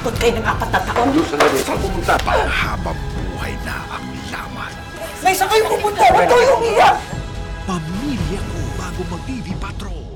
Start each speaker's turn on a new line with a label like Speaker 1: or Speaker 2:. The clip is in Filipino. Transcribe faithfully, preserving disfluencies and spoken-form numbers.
Speaker 1: Umabot kayo ng apat na taon.
Speaker 2: Doon sa gabi, saan pumunta?
Speaker 3: Panghabang buhay na ang laman.
Speaker 1: May saan kayo pupunta? Ba't kayo umiyak?
Speaker 3: Pamilya ko bago mag-T V Patrol.